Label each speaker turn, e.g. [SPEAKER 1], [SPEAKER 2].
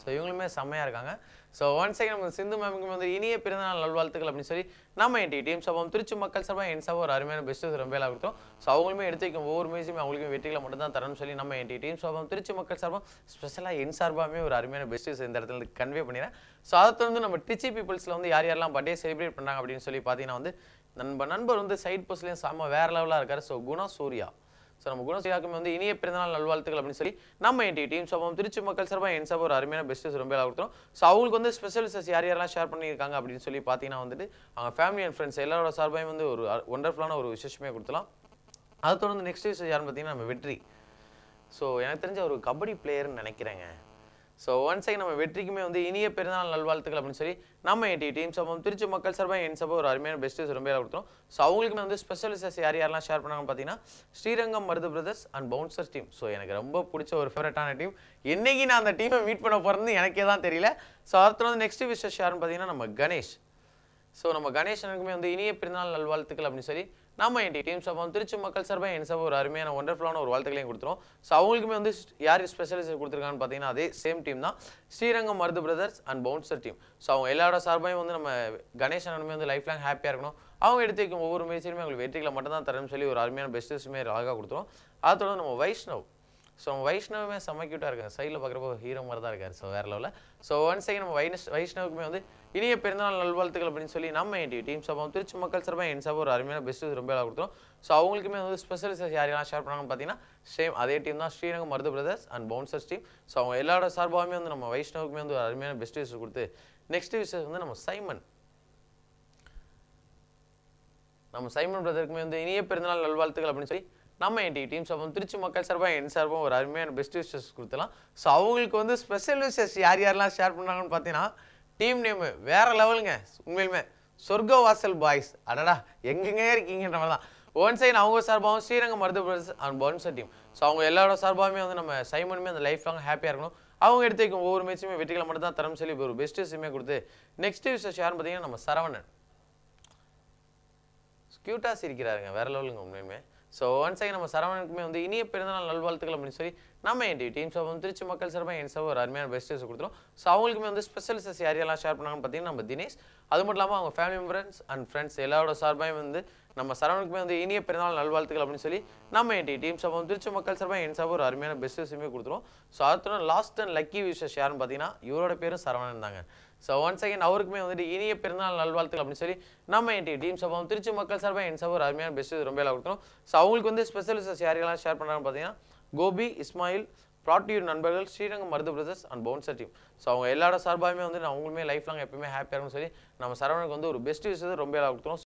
[SPEAKER 1] இவங்களுமே செம்மையா இருக்காங்க. So once again நம்ம சிந்து மேமுக்கு வந்து இனிய பிறந்தநாள் நல்வாழ்த்துக்கள் அப்படின்னு சொல்லி நம்ம என்டி டீம் சார்பாகவும் திருச்சி மக்கள் சார்பாக என் சார்பாக ஒரு அருமையான பெஸ்ட் ரொம்ப வேலை கொடுத்தோம். ஸோ அவங்களுமே எடுத்து வைக்கும் ஒவ்வொரு மேட்சுமே அவங்களுக்கும் வெற்றிகளை மட்டும் தான் தரணும்னு சொல்லி நம்ம என்டி டீம் சார்பாகவும் திருச்சி மக்கள் சார்பாகவும் ஸ்பெஷலாக என் சார்பாகவே ஒரு அருமையான பெஸ்ட் இந்த இடத்துல கன்வே பண்ணிடுறேன். ஸோ அதை தொடர்ந்து நம்ம டிச்சி பீப்புள்ஸில் வந்து யார் யாரெல்லாம் பர்த்டே செலிப்ரேட் பண்ணாங்க அப்படின்னு சொல்லி பார்த்தீங்கன்னா வந்து நண்பர் வந்து சைட் போஸ்ட்லேயும் செம்ம வேற லெவலாக இருக்காரு. ஸோ குணசூர்யா. ஸோ நம்ம குணசூர்யாவுக்குமே வந்து இனிய பிறந்தநாள் நல்வாழ்த்துக்கள் அப்படின்னு சொல்லி நம்ம என்டி டீம் சார்பாகவும் திருச்சி மக்கள் சார்பாக என் சார்பாக ஒரு அருமையான பெஸ்ட் ரொம்ப கொடுத்துரும். ஸோ அவங்களுக்கு வந்து ஸ்பெஷல் விசஸ் யார் யாரெல்லாம் ஷேர் பண்ணியிருக்காங்க அப்படின்னு சொல்லி பார்த்தீங்கன்னா வந்துட்டு அவங்க ஃபேமிலி அண்ட் ஃப்ரெண்ட்ஸ் எல்லாரோட சார்பாகவும் வந்து ஒரு ஒண்டர்ஃபுல்லான ஒரு விசேஷமே கொடுத்துலாம். அதை தொடர்ந்து நெக்ஸ்ட் விசேஷம் யாருன்னு பார்த்தீங்கன்னா நம்ம வெற்றி. ஸோ எனக்கு தெரிஞ்ச ஒரு கபடி பிளேயர்னு நினைக்கிறேங்க. ஸோ ஒன்ஸ் அகைன் நம்ம வெற்றிக்குமே வந்து இனிய பிறந்தநாள் நல்வாழ்த்துக்கள் அப்படின்னு சொல்லி நம்ம என்டி டீம் சார்பாகவும் திருச்சி மக்கள் சார்பாக என் சார்பாக ஒரு அருமையான பெஸ்ட் ரொம்ப கொடுத்துரும். ஸோ அவங்களுக்குமே வந்து ஸ்பெஷல் விசேஷம் யார் யாரெல்லாம் ஷேர் பண்ணாங்கன்னு பார்த்தீங்கன்னா Srirangam Marudhu brothers and bouncers team. So எனக்கு ரொம்ப பிடிச்ச ஒரு ஃபேவரட்டான டீம். என்னைக்கு நான் அந்த டீமை மீட் பண்ண போகிறது எனக்கே தான் தெரியல. ஸோ அடுத்து வந்து நெக்ஸ்ட் விசேஷம் யாருன்னு பார்த்தீங்கன்னா நம்ம கணேஷ். ஸோ நம்ம கணேசனுக்குமே வந்து இனிய பிறந்தநாள் நல்வாழ்த்துக்கள் அப்படின்னு சொல்லி நம்ம என்டி டீம் சார்பாகவும் திருச்சி மக்கள் சார்பாக என் சார்பாக ஒரு அருமையான ஒண்டர்ஃபுல்லான ஒரு வாழ்த்துக்களையும் கொடுத்துரும். ஸோ அவங்களுக்குமே வந்து யார் ஸ்பெஷலிஸ்ட் கொடுத்துருக்காங்கன்னு பார்த்தீங்கன்னா அதே சேம் டீம் தான் Srirangam Marudhu brothers and bouncer team. So அவங்க எல்லாரோட சார்பாகவும் வந்து நம்ம கணேசனுமே வந்து லைஃப் லாங் ஹாப்பியாக இருக்கணும். அவங்க எடுத்து வைக்கும் ஒவ்வொரு மேட்சிலுமே அவங்களுக்கு வெற்றிகளை மட்டும் தான் தரணும்னு சொல்லி ஒரு அருமையான பெஸ்ட்டுமே அழகாக கொடுத்துரும். அதோட நம்ம வைஷ்ணவ். ஸோ நம்ம வைஷ்ணவுமே செம்ம க்யூட்டாக இருக்காங்க. சைடில் பார்க்குறப்போ ஹீரோ மாதிரி தான் இருக்காரு. ஸோ வேறு லெவலில். ஸோ ஒன்ஸ் அகைன் நம்ம வைஷ்ணவுக்குமே வந்து இனிய பிறந்தநாள் நல்வாழ்த்துக்கள் அப்படின்னு சொல்லி நம்ம என்டி டீம் சார்பாகவும் திருச்சி மக்கள் சார்பாக என் சார்பாக ஒரு அருமையான பெஸ்ட் ரொம்ப கொடுத்துரும். ஸோ அவங்களுக்குமே வந்து ஸ்பெஷலிஸ்ட் யார் யாரெல்லாம் ஷேர் பண்ணாங்கன்னு பார்த்தீங்கன்னா சேம் அதே டீம் தான் Srirangam Marudhu brothers and bouncers team. So அவங்க எல்லாரோட சார்பாகவே வந்து நம்ம வைஷ்ணவுக்குமே வந்து ஒரு அருமையான பெஸ்ட் விஷயம் கொடுத்து நெக்ஸ்ட் விஷயம் வந்து நம்ம சைமன் பிரதருக்குமே வந்து இனிய பிறந்தநாள் நல்வாழ்த்துக்கள் அப்படின்னு சொல்லி நம்ம என்டி டீம் சார்பாகவும் திருச்சி மக்கள் சார்பாக என் சார்பாகவும் ஒரு அருமையான பெஸ்ட் விஷஸ் கொடுத்தலாம். ஸோ அவங்களுக்கு வந்து ஸ்பெஷல் விஷஸ் யார் யாரெல்லாம் ஷேர் பண்ணாங்கன்னு பார்த்தீங்கன்னா டீம் நேமு வேற லெவலுங்க. உண்மையிலுமே சொர்க்க வாசல் பாய்ஸ். அடடா எங்கெங்க இருக்கீங்கன்ற மாதிரி தான். ஒன் சைன் அவங்க சார்பாகவும் Srirangam Marudhu brothers and bouncer team. So அவங்க எல்லாரோட சார்பாகவே வந்து நம்ம சைமனுமே அந்த லைஃப் லாங் ஹாப்பியாக இருக்கணும். அவங்க எடுத்து வைக்கும் ஒவ்வொரு மேட்சுமே வெற்றிகளை மட்டும் தான் தரம் சொல்லி ஒரு பெஸ்ட் விஷயமே கொடுத்து நெக்ஸ்ட் விஷஸ் யாருன்னு பார்த்தீங்கன்னா நம்ம சரவணன். க்யூட்டாக சிரிக்கிறாருங்க. வேற லெவலுங்க உண்மையுமே. ஸோ ஒன்ஸ் அகைன் நம்ம சரவணனுக்குமே வந்து இனிய பிறந்தநாள் நல்வாழ்த்துக்கள் அப்படின்னு சொல்லி நம்ம என்டி டீம் சார்பாகவும் திருச்சி மக்கள் சார்பாக என் சார்பாக ஒரு அருமையான பெஸ்ட் கொடுத்துரும். ஸோ அவங்களுக்குமே வந்து ஸ்பெஷலிஸ்ட் யார் யாரெல்லாம் ஷேர் பண்ணாங்கன்னு பார்த்தீங்கன்னா நம்ம தினேஷ். அது மட்டும் இல்லாமல் அவங்க ஃபேமிலி மெம்பர்ஸ் அண்ட் ஃப்ரெண்ட்ஸ் எல்லாரோட சார்பாகவும் வந்து நம்ம சரவணனுக்குமே வந்து இனிய பிறந்தநாள் நல்வாழ்த்துக்கள் அப்படின்னு சொல்லி நம்ம என்டி டீம் சார்பாகவும் திருச்சி மக்கள் சார்பாக என் சார்பாக ஒரு அருமையான பெஸ்ட் விஷயமே கொடுத்துரும். ஸோ அடுத்த லாஸ்ட் அண்ட் லக்கி விஷஸ் யாருன்னு பார்த்தீங்கன்னா இவரோட பேரும் சரவணன் தாங்க. ஸோ ஒன்ஸ் அகைன் அவருக்குமே வந்துட்டு இனிய பிறந்தநாள் நல்வாழ்த்துக்கள் அப்படின்னு சொல்லி நம்ம என்டி டீம் சார்பாகவும் திருச்சி மக்கள் சார்பாக என் சார்பாக ஒரு அருமையான பெஸ்ட் ரொம்ப கொடுத்துரும். ஸோ அவங்களுக்கு வந்து ஸ்பெஷலிஸ்ட் யாரெல்லாம் ஷேர் பண்ணுறாங்கன்னு பார்த்தீங்கன்னா கோபி, இஸ்மாயில், ப்ராட்டியூர் நண்பர்கள், Srirangam Marudhu brothers and bouncer team. So அவங்க எல்லாரோட சார்பாகவே வந்து அவங்களுமே லைஃப் லாங் எப்பவுமே ஹாப்பியாக இருக்கும்னு சொல்லி நம்ம சரவணனுக்கு வந்து ஒரு பெஸ்ட் விஷயத்தை ரொம்ப கொடுத்துரும்.